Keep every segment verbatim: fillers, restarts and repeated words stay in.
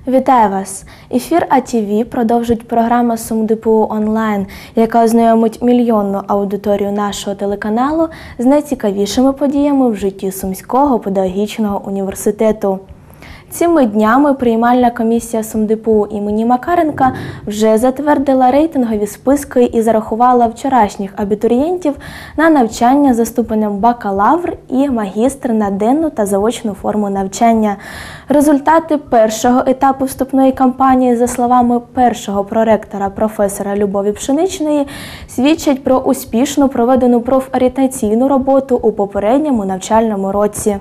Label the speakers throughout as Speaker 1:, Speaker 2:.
Speaker 1: Вітаю вас! Ефір А Ті Ві продовжить програма СумДПУ онлайн, яка ознайомить мільйонну аудиторію нашого телеканалу з найцікавішими подіями в житті Сумського педагогічного університету. Цими днями приймальна комісія СумДПУ імені Макаренка вже затвердила рейтингові списки і зарахувала вчорашніх абітурієнтів на навчання за ступенем бакалавр і магістр на денну та заочну форму навчання. Результати першого етапу вступної кампанії, за словами першого проректора професора Любові Пшеничної, свідчать про успішно проведену профорієнтаційну роботу у попередньому навчальному році.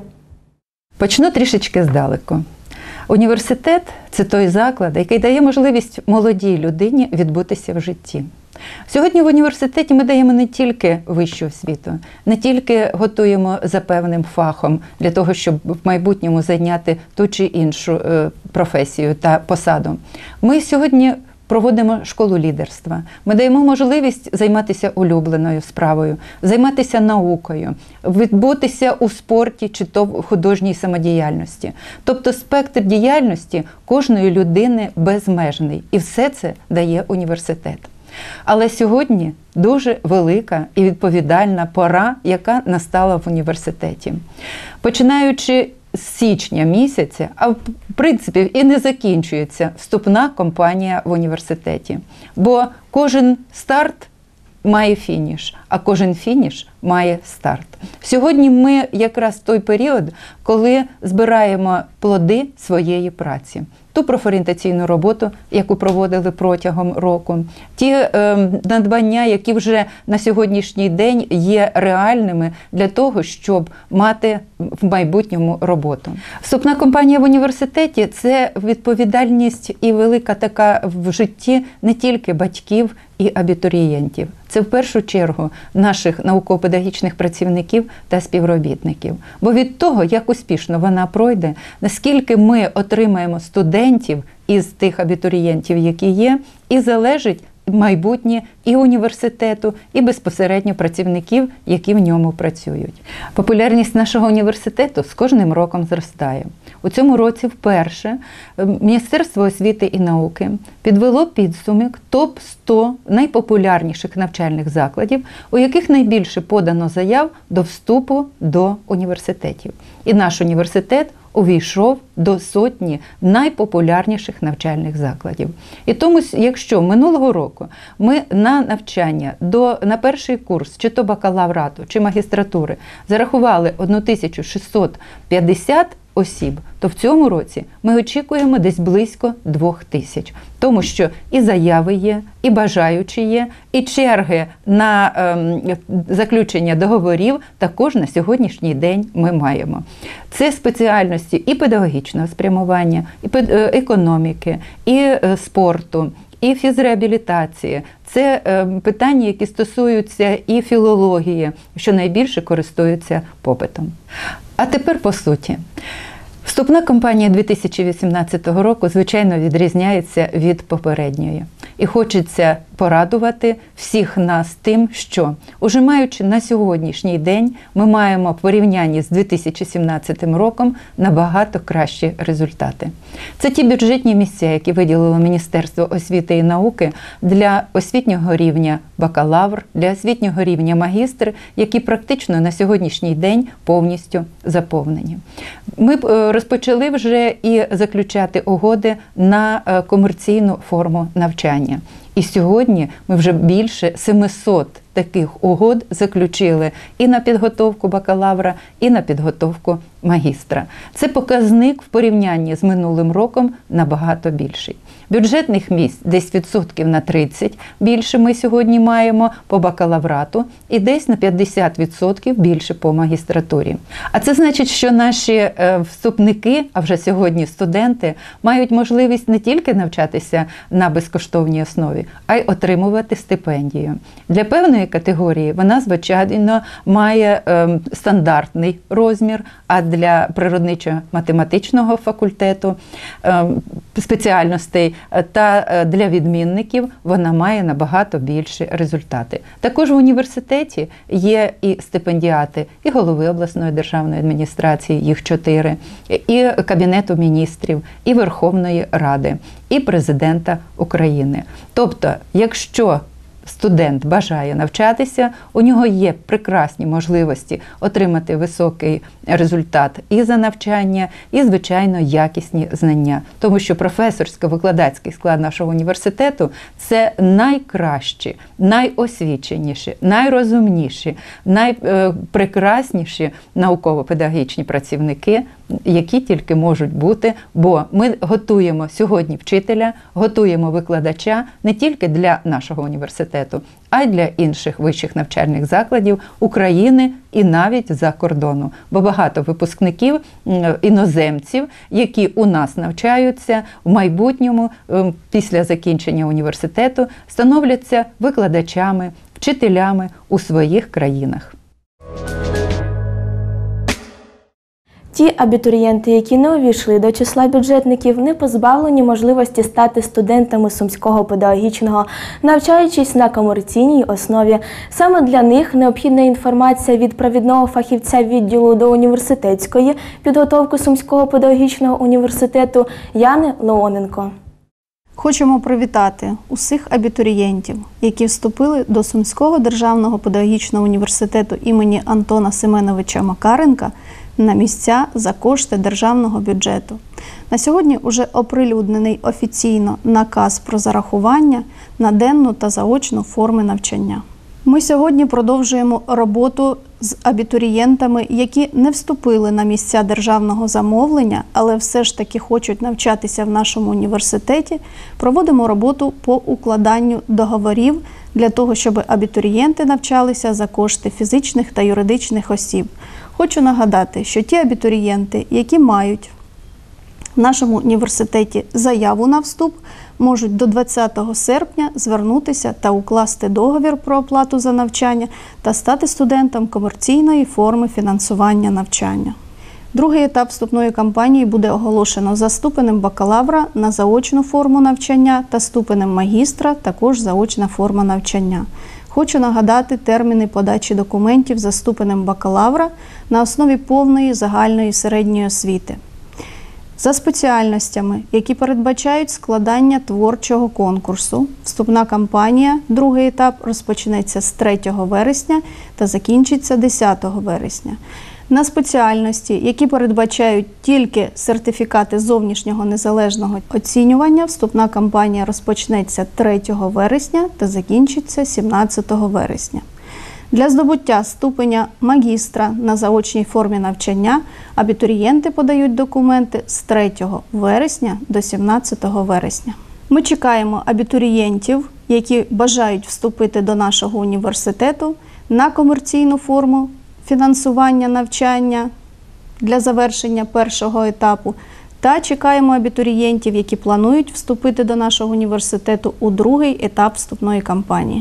Speaker 2: Почну трішечки здалеку. Університет – це той заклад, який дає можливість молодій людині відбутися в житті. Сьогодні в університеті ми даємо не тільки вищу освіту, не тільки готуємо за певним фахом для того, щоб в майбутньому зайняти ту чи іншу професію та посаду. Ми сьогодні проводимо школу лідерства. Ми даємо можливість займатися улюбленою справою, займатися наукою, відбутися у спорті чи то в художній самодіяльності. Тобто спектр діяльності кожної людини безмежний. І все це дає університет. Але сьогодні дуже велика і відповідальна пора, яка настала в університеті. Починаючи з січня місяця, а в принципі і не закінчується вступна кампанія в університеті. Бо кожен старт має фініш, а кожен фініш має старт. Сьогодні ми якраз той період, коли збираємо плоди своєї праці. Ту профорієнтаційну роботу, яку проводили протягом року, ті е, надбання, які вже на сьогоднішній день є реальними для того, щоб мати в майбутньому роботу. Вступна кампанія в університеті – це відповідальність і велика така в житті не тільки батьків і абітурієнтів. Це в першу чергу наших науково-педагогічних працівників та співробітників. Бо від того, як успішно вона пройде, наскільки ми отримаємо студентів із тих абітурієнтів, які є, і залежить майбутнє і університету, і безпосередньо працівників, які в ньому працюють. Популярність нашого університету з кожним роком зростає. У цьому році вперше Міністерство освіти і науки підвело підсумок топ сто найпопулярніших навчальних закладів, у яких найбільше подано заяв до вступу до університетів. І наш університет увійшов до сотні найпопулярніших навчальних закладів. І тому, якщо минулого року ми на навчання до, на перший курс, чи то бакалаврату, чи магістратури, зарахували тисячу шістсот п'ятдесят осіб, то в цьому році ми очікуємо десь близько двох тисяч. Тому що і заяви є, і бажаючі є, і черги на ем, заключення договорів також на сьогоднішній день ми маємо. Це спеціальності і педагогічного спрямування, і економіки, і спорту, і фізреабілітації. Це е, питання, які стосуються і філології, що найбільше користуються попитом. А тепер по суті. Вступна кампанія дві тисячі вісімнадцятого року, звичайно, відрізняється від попередньої. І хочеться порадувати всіх нас тим, що, уже маючи на сьогоднішній день, ми маємо в порівнянні з дві тисячі сімнадцятим роком набагато кращі результати. Це ті бюджетні місця, які виділило Міністерство освіти і науки для освітнього рівня бакалавр, для освітнього рівня магістр, які практично на сьогоднішній день повністю заповнені. Ми розпочали вже і заключати угоди на комерційну форму навчання. І сьогодні ми вже більше семисот таких угод заключили і на підготовку бакалавра, і на підготовку магістра. Це показник в порівнянні з минулим роком набагато більший. Бюджетних місць десь відсотків на тридцять більше ми сьогодні маємо по бакалаврату і десь на п'ятдесят відсотків більше по магістратурі. А це значить, що наші вступники, а вже сьогодні студенти, мають можливість не тільки навчатися на безкоштовній основі, а й отримувати стипендію. Для певної категорії вона, звичайно, має е, стандартний розмір, а для природничо-математичного факультету е, спеціальностей та для відмінників вона має набагато більші результати. Також в університеті є і стипендіати, і голови обласної державної адміністрації, їх чотири, і Кабінету міністрів, і Верховної Ради, і Президента України. Тобто, якщо студент бажає навчатися, у нього є прекрасні можливості отримати високий результат і за навчання, і, звичайно, якісні знання. Тому що професорсько-викладацький склад нашого університету – це найкращі, найосвіченіші, найрозумніші, найпрекрасніші науково-педагогічні працівники, які тільки можуть бути, бо ми готуємо сьогодні вчителя, готуємо викладача не тільки для нашого університету, а й для інших вищих навчальних закладів України і навіть за кордону. Бо багато випускників, іноземців, які у нас навчаються, в майбутньому, після закінчення університету, становляться викладачами, вчителями у своїх країнах.
Speaker 1: Ті абітурієнти, які не увійшли до числа бюджетників, не позбавлені можливості стати студентами Сумського педагогічного, навчаючись на комерційній основі. Саме для них необхідна інформація від провідного фахівця відділу до університетської підготовки Сумського педагогічного університету Яни Леоненко.
Speaker 3: Хочемо привітати усіх абітурієнтів, які вступили до Сумського державного педагогічного університету імені Антона Семеновича Макаренка на місця за кошти державного бюджету. На сьогодні вже оприлюднений офіційно наказ про зарахування на денну та заочну форми навчання. Ми сьогодні продовжуємо роботу з абітурієнтами, які не вступили на місця державного замовлення, але все ж таки хочуть навчатися в нашому університеті. Проводимо роботу по укладанню договорів для того, щоб абітурієнти навчалися за кошти фізичних та юридичних осіб. Хочу нагадати, що ті абітурієнти, які мають в нашому університеті заяву на вступ, можуть до двадцятого серпня звернутися та укласти договір про оплату за навчання та стати студентом комерційної форми фінансування навчання. Другий етап вступної кампанії буде оголошено за ступенем бакалавра на заочну форму навчання та ступенем магістра, також заочна форма навчання. Хочу нагадати терміни подачі документів за ступенем бакалавра на основі повної загальної середньої освіти. За спеціальностями, які передбачають складання творчого конкурсу, вступна кампанія, другий етап, розпочнеться з третього вересня та закінчиться десятого вересня. На спеціальності, які передбачають тільки сертифікати зовнішнього незалежного оцінювання, вступна кампанія розпочнеться третього вересня та закінчиться сімнадцятого вересня. Для здобуття ступеня магістра на заочній формі навчання абітурієнти подають документи з третього вересня до сімнадцятого вересня. Ми чекаємо абітурієнтів, які бажають вступити до нашого університету на комерційну форму фінансування навчання для завершення першого етапу, та чекаємо абітурієнтів, які планують вступити до нашого університету у другий етап вступної кампанії.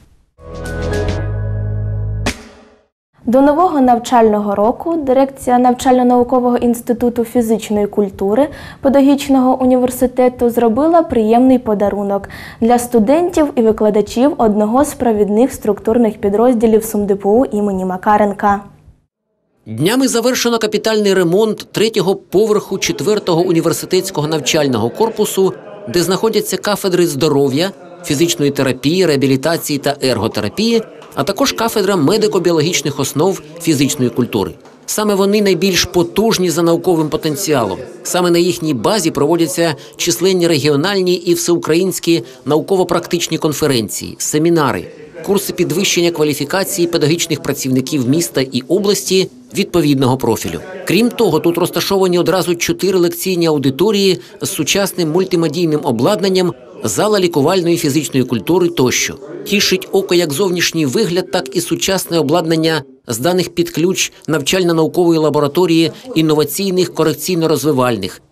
Speaker 1: До нового навчального року дирекція Навчально-наукового інституту фізичної культури Педагогічного університету зробила приємний подарунок для студентів і викладачів одного з провідних структурних підрозділів СумДПУ імені Макаренка.
Speaker 4: Днями завершено капітальний ремонт третього поверху четвертого університетського навчального корпусу, де знаходяться кафедри здоров'я, фізичної терапії, реабілітації та ерготерапії, а також кафедра медико-біологічних основ фізичної культури. Саме вони найбільш потужні за науковим потенціалом. Саме на їхній базі проводяться численні регіональні і всеукраїнські науково-практичні конференції, семінари, курси підвищення кваліфікації педагогічних працівників міста і області відповідного профілю. Крім того, тут розташовані одразу чотири лекційні аудиторії з сучасним мультимедійним обладнанням, зала лікувальної фізичної культури тощо. Тішить око як зовнішній вигляд, так і сучасне обладнання, зданих під ключ навчально-наукової лабораторії інноваційних корекційно-розвивальних,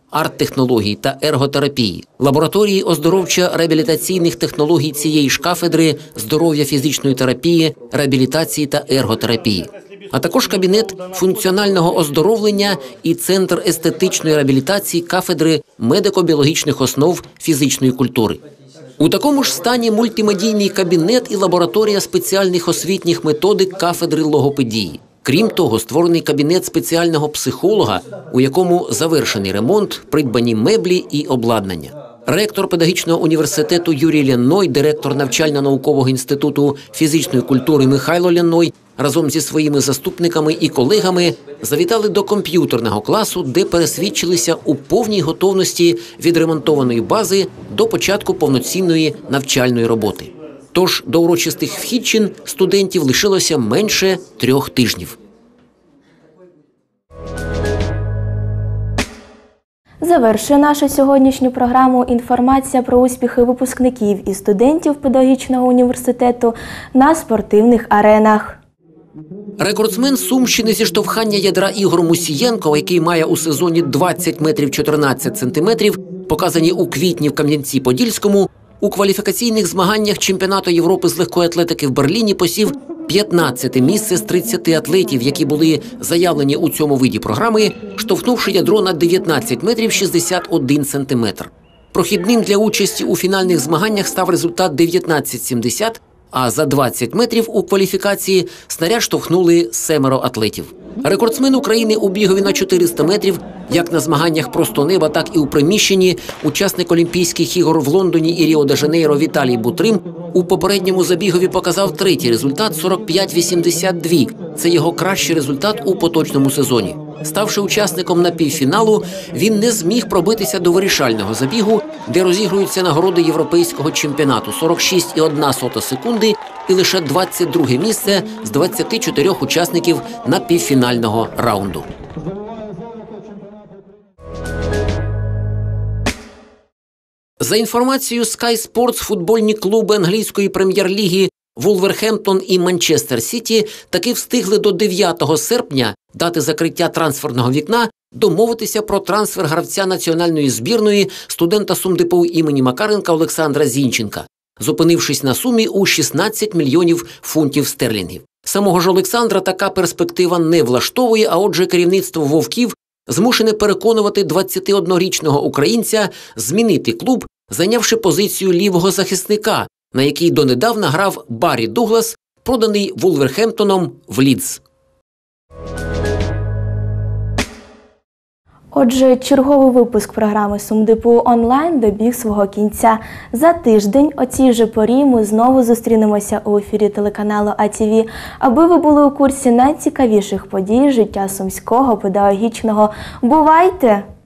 Speaker 4: арт-технологій та ерготерапії, лабораторії оздоровчо-реабілітаційних технологій цієї ж кафедри здоров'я фізичної терапії, реабілітації та ерготерапії, а також кабінет функціонального оздоровлення і центр естетичної реабілітації кафедри медико-біологічних основ фізичної культури. У такому ж стані мультимедійний кабінет і лабораторія спеціальних освітніх методик кафедри логопедії. Крім того, створений кабінет спеціального психолога, у якому завершений ремонт, придбані меблі і обладнання. Ректор педагогічного університету Юрій Ляной, директор навчально-наукового інституту фізичної культури Михайло Ляной разом зі своїми заступниками і колегами завітали до комп'ютерного класу, де пересвідчилися у повній готовності відремонтованої бази до початку повноцінної навчальної роботи. Тож до урочистих вхідчин студентів лишилося менше трьох тижнів.
Speaker 1: Завершує нашу сьогоднішню програму інформація про успіхи випускників і студентів педагогічного університету на спортивних аренах.
Speaker 4: Рекордсмен Сумщини зі штовхання ядра Ігор Мусієнко, який має у сезоні двадцять метрів чотирнадцять сантиметрів, показані у квітні в Кам'янці-Подільському, у кваліфікаційних змаганнях чемпіонату Європи з легкої атлетики в Берліні посів п'ятнадцяте місце з тридцяти атлетів, які були заявлені у цьому виді програми, штовхнувши ядро на дев'ятнадцять метрів шістдесят один сантиметр. Прохідним для участі у фінальних змаганнях став результат дев'ятнадцять сімдесят, а за двадцять метрів у кваліфікації снаряд штовхнули семеро атлетів. Рекордсмен України у бігові на чотириста метрів, як на змаганнях просто неба, так і у приміщенні, учасник Олімпійських ігор в Лондоні і Ріо-де-Жанейро Віталій Бутрим у попередньому забігові показав третій результат сорок п'ять вісімдесят два. Це його кращий результат у поточному сезоні. Ставши учасником напівфіналу, він не зміг пробитися до вирішального забігу, де розігруються нагороди європейського чемпіонату – сорок шість цілих одна сотих секунди і лише двадцять друге місце з двадцяти чотирьох учасників напівфінального раунду. За інформацією Sky Sports, футбольні клуби англійської прем'єр-ліги Вулверхемптон і Манчестер Сіті таки встигли до дев'ятого серпня, дати закриття трансферного вікна, домовитися про трансфер гравця національної збірної, студента СумДПУ імені Макаренка Олександра Зінченка, зупинившись на сумі у шістнадцять мільйонів фунтів стерлінгів. Самого ж Олександра така перспектива не влаштовує, а отже керівництво «Вовків» змушене переконувати двадцятиоднорічного українця змінити клуб, зайнявши позицію лівого захисника, на якій донедавна грав Баррі Дуглас, проданий Вулверхемптоном в Лідс.
Speaker 1: Отже, черговий випуск програми СумДПУ онлайн добіг свого кінця. За тиждень о цій же порі ми знову зустрінемося у ефірі телеканалу А Ті Ві, аби ви були у курсі найцікавіших подій життя Сумського педагогічного. Бувайте!